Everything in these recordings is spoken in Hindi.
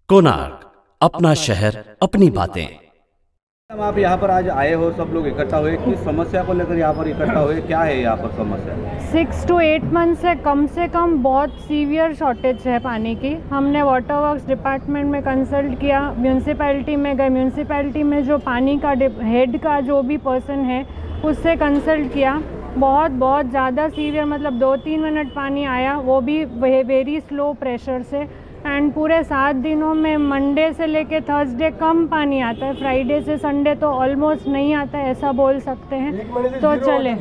कोणार्क, अपना शहर अपनी बातें। आप यहाँ पर आज आए हो, सब लोग इकट्ठा हुए, किस समस्या को लेकर यहाँ पर इकट्ठा हुए, क्या है यहाँ पर समस्या? 6 to 8 मंथ से कम बहुत सीवियर शॉर्टेज है पानी की। हमने वाटर वर्क्स डिपार्टमेंट में कंसल्ट किया, म्यूनसिपैलिटी में गए, म्यूनसिपैलिटी में जो पानी का हेड का जो भी पर्सन है उससे कंसल्ट किया। बहुत ज़्यादा सीवियर, मतलब 2-3 मिनट पानी आया, वो भी वेरी स्लो प्रेशर से। एंड पूरे 7 दिनों में मंडे से लेके थर्सडे कम पानी आता है, फ्राइडे से संडे तो ऑलमोस्ट नहीं आता है, ऐसा बोल सकते हैं। तो चले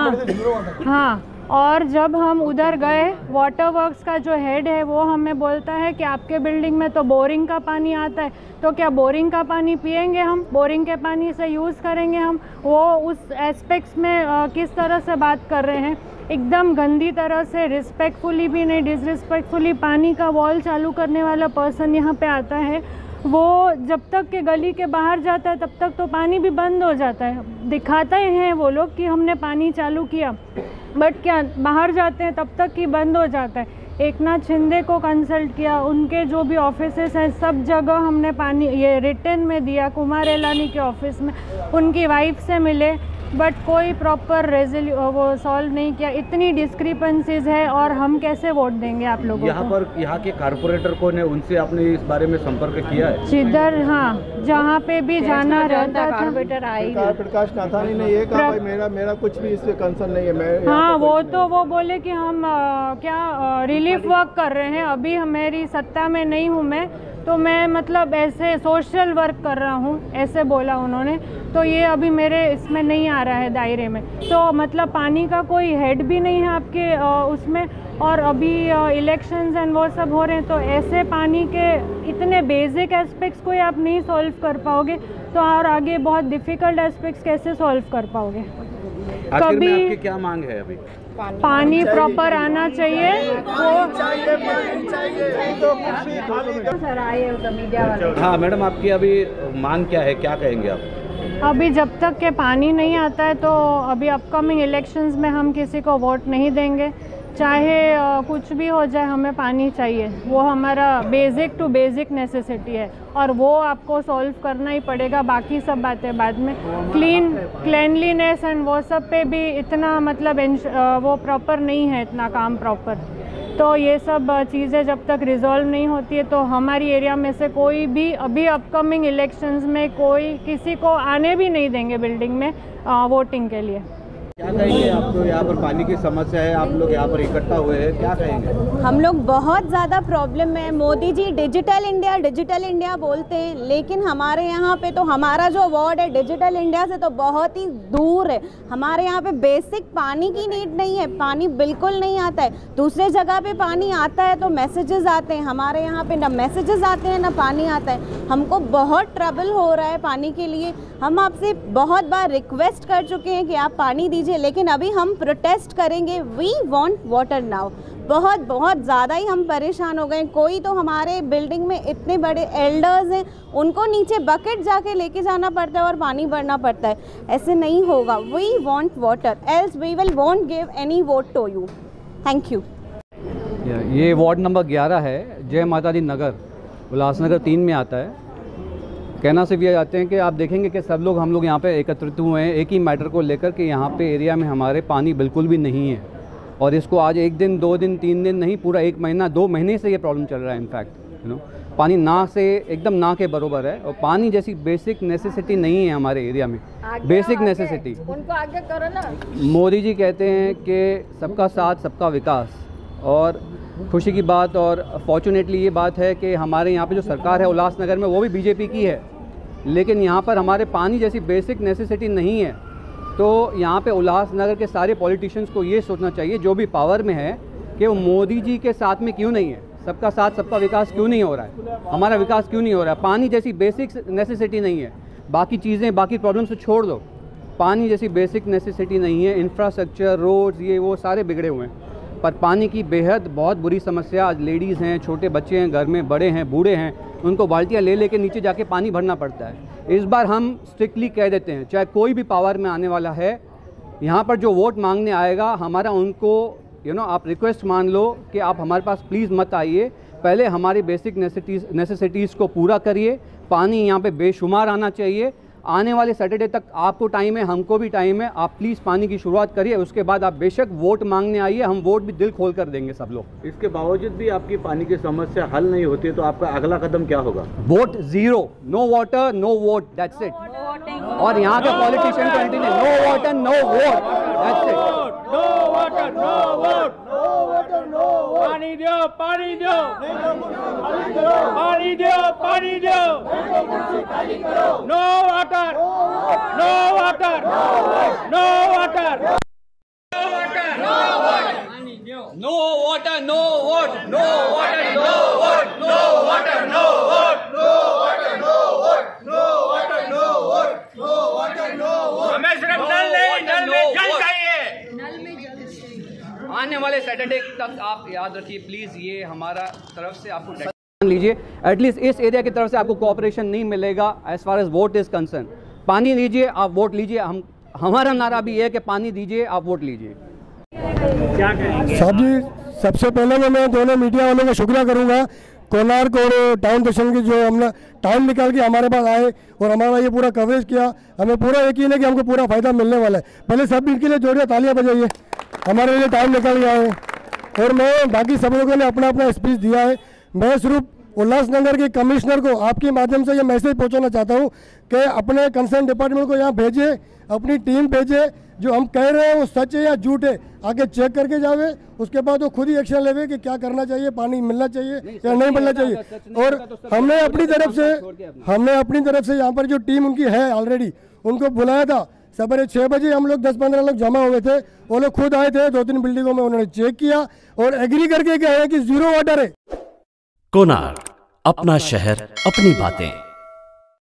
हाँ। और जब हम उधर गए, वाटर वर्क्स का जो हेड है वो हमें बोलता है कि आपके बिल्डिंग में तो बोरिंग का पानी आता है, तो क्या बोरिंग का पानी पिएंगे हम, बोरिंग के पानी से यूज़ करेंगे हम? वो उस एस्पेक्ट्स में किस तरह से बात कर रहे हैं, एकदम गंदी तरह से, रिस्पेक्टफुली भी नहीं, डिसरिस्पेक्टफुली। पानी का वॉल चालू करने वाला पर्सन यहाँ पे आता है, वो जब तक के गली के बाहर जाता है तब तक तो पानी भी बंद हो जाता है। दिखाते हैं वो लोग कि हमने पानी चालू किया, बट क्या बाहर जाते हैं तब तक ही बंद हो जाता है। एकनाथ शिंदे को कंसल्ट किया, उनके जो भी ऑफिसेस हैं सब जगह हमने पानी ये रिटर्न में दिया, कुमार एलानी के ऑफिस में, उनकी वाइफ से मिले, बट कोई प्रॉपर वो सॉल्व नहीं किया। इतनी डिस्क्रिपेंसीज है और हम कैसे वोट देंगे आप लोगों को? यहाँ के कारपोरेटर को ने उनसे आपने इस बारे में संपर्क किया है? जिधर हाँ, जहाँ पे भी जाना रहता था, कारपोरेटर आई, प्रकाश नाथानी ने ये कहा भाई मेरा कुछ भी इससे कंसर्न नहीं है। मैं हाँ, वो बोले कि हम क्या रिलीफ वर्क कर रहे हैं, अभी हमारी सत्ता में नहीं हूँ मैं, तो मैं मतलब ऐसे सोशल वर्क कर रहा हूँ, ऐसे बोला उन्होंने। तो ये अभी मेरे इसमें नहीं आ रहा है दायरे में। तो मतलब पानी का कोई हेड भी नहीं है आपके उसमें, और अभी इलेक्शंस एंड वो सब हो रहे हैं, तो ऐसे पानी के इतने बेसिक एस्पेक्ट्स को आप नहीं सॉल्व कर पाओगे, तो और आगे बहुत डिफ़िकल्ट एस्पेक्ट्स कैसे सॉल्व कर पाओगे? कभी आपकी क्या मांग है? अभी पानी प्रॉपर आना चाहिए। हाँ मैडम, आपकी अभी मांग क्या है, क्या कहेंगे आप? अभी जब तक के पानी नहीं आता है तो अभी अपकमिंग इलेक्शंस में हम किसी को वोट नहीं देंगे, चाहे कुछ भी हो जाए, हमें पानी चाहिए। वो हमारा बेसिक टू बेसिक नेसेसिटी है और वो आपको सॉल्व करना ही पड़ेगा, बाकी सब बातें बाद में। क्लीनलीनेस एंड वो सब पे भी इतना मतलब वो प्रॉपर नहीं है, इतना काम प्रॉपर। तो ये सब चीज़ें जब तक रिजॉल्व नहीं होती है तो हमारी एरिया में से कोई भी अभी अपकमिंग इलेक्शंस में कोई किसी को आने भी नहीं देंगे बिल्डिंग में वोटिंग के लिए। क्या कहेंगे? आपको यहाँ पर पानी की समस्या है, आप लोग यहाँ पर इकट्ठा हुए हैं, क्या कहेंगे? हम लोग बहुत ज़्यादा प्रॉब्लम में। मोदी जी डिजिटल इंडिया बोलते हैं, लेकिन हमारे यहाँ पे तो हमारा जो वार्ड है डिजिटल इंडिया से तो बहुत ही दूर है। हमारे यहाँ पे बेसिक पानी की नीड नहीं है, पानी बिल्कुल नहीं आता है। दूसरे जगह पे पानी आता है तो मैसेजेस आते हैं, हमारे यहाँ पे ना मैसेजेस आते हैं ना पानी आता है। हमको बहुत ट्रबल हो रहा है पानी के लिए। हम आपसे बहुत बार रिक्वेस्ट कर चुके हैं कि आप पानी दीजिए, लेकिन अभी हम प्रोटेस्ट करेंगे। We want water now. बहुत ज़्यादा ही हम परेशान हो गए। कोई तो हमारे बिल्डिंग में इतने बड़े एल्डर्स हैं, उनको नीचे बकेट जाके लेके जाना पड़ता है और पानी भरना पड़ता है। ऐसे नहीं होगा। We want water, else we will won't give any vote to you. Thank you. ये वार्ड नंबर 11 है, जय माता दी नगर, उल्लासनगर 3 में आता है। कहना सिर्फ ये चाहते हैं कि आप देखेंगे कि सब लोग हम लोग यहाँ पे एकत्रित हुए हैं एक ही मैटर को लेकर कि यहाँ पे एरिया में हमारे पानी बिल्कुल भी नहीं है, और इसको आज 1 दिन 2 दिन 3 दिन नहीं, पूरा 1 महीना 2 महीने से ये प्रॉब्लम चल रहा है। इनफैक्ट पानी ना से एकदम ना के बराबर है, और पानी जैसी बेसिक नेसेसिटी नहीं है हमारे एरिया में। बेसिक नेसेसिटी उनको आगे करो ना। मोदी जी कहते हैं कि सबका साथ सबका विकास, और खुशी की बात और फॉर्चुनेटली ये बात है कि हमारे यहाँ पे जो सरकार है उल्लासनगर में वो भी बीजेपी की है, लेकिन यहाँ पर हमारे पानी जैसी बेसिक नेसेसिटी नहीं है। तो यहाँ पे उल्लासनगर के सारे पॉलिटिशियंस को ये सोचना चाहिए जो भी पावर में है कि वो मोदी जी के साथ में क्यों नहीं है, सबका साथ सबका विकास क्यों नहीं हो रहा है, हमारा विकास क्यों नहीं हो रहा है। पानी जैसी बेसिक नेसेसिटी नहीं है, बाकी चीज़ें बाकी प्रॉब्लम से छोड़ दो, पानी जैसी बेसिक नेसेसिटी नहीं है। इंफ्रास्ट्रक्चर, रोड्स, ये वो सारे बिगड़े हुए हैं, पर पानी की बेहद बहुत बुरी समस्या। आज लेडीज़ हैं, छोटे बच्चे हैं घर में, बड़े हैं, बूढ़े हैं, उनको बाल्टियाँ ले लेके नीचे जाके पानी भरना पड़ता है। इस बार हम स्ट्रिक्टली कह देते हैं, चाहे कोई भी पावर में आने वाला है, यहाँ पर जो वोट मांगने आएगा, हमारा उनको आप रिक्वेस्ट मान लो कि आप हमारे पास प्लीज़ मत आइए, पहले हमारी बेसिक नेसेसिटीज़ को पूरा करिए। पानी यहाँ पे बेशुमार आना चाहिए। आने वाले सैटरडे तक आपको टाइम है, हमको भी टाइम है। आप प्लीज़ पानी की शुरुआत करिए, उसके बाद आप बेशक वोट मांगने आइए, हम वोट भी दिल खोल कर देंगे सब लोग। इसके बावजूद भी आपकी पानी की समस्या हल नहीं होती है तो आपका अगला कदम क्या होगा? Vote zero, no water no vote, that's it. और यहाँ के politician continue, no water no vote, that's it. No water no vote, no water no vote, पानी दो पानी दो, पानी दो पानी दो, no water no water no water, no water no vote, no water no vote, no water no vote, no water no vote, no water no vote, no water no vote. हमें सिर्फ नल में जल चाहिए। आने वाले सैटरडे तक आप याद रखिए प्लीज़, ये हमारा तरफ से आपको मान लीजिए, एटलीस्ट इस एरिया की तरफ से आपको कोऑपरेशन नहीं मिलेगा as far as vote is concern. पानी लीजिए, आप वोट लीजिए। हमारा नारा भी है कि पानी दीजिए, आप वोट लीजिए। साहब जी, सबसे पहले मैं दोनों मीडिया वालों का शुक्रिया करूंगा, कोणार्क और टाउन दर्शन की, जो हमने टाइम निकाल के हमारे पास आए और हमारा ये पूरा कवरेज किया। हमें पूरा यकीन है कि हमको पूरा फ़ायदा मिलने वाला है। पहले सब इनके लिए जोड़िए, तालियां बजाइए, हमारे लिए टाइम निकल गया है। और मैं बाकी सब लोगों ने अपना अपना स्पीच दिया है। मैं सिर्फ उल्लासनगर के कमिश्नर को आपके माध्यम से ये मैसेज पहुंचाना चाहता हूं कि अपने कंसर्न डिपार्टमेंट को यहाँ भेजे, अपनी टीम भेजे। जो हम कह रहे हैं वो सच है या झूठ है, आगे चेक करके जावे, उसके बाद वो खुद ही एक्शन लेवे कि क्या करना चाहिए, पानी मिलना चाहिए या नहीं मिलना चाहिए। और हमने अपनी तरफ से यहाँ पर जो टीम उनकी है ऑलरेडी, उनको बुलाया था। सवेरे 6 बजे हम लोग 10-15 लोग जमा हुए थे। वो लोग खुद आए थे, 2-3 बिल्डिंगों में उन्होंने चेक किया और एग्री करके गए कि जीरो वाटर है। कोणार्क, अपना शहर अपनी बातें।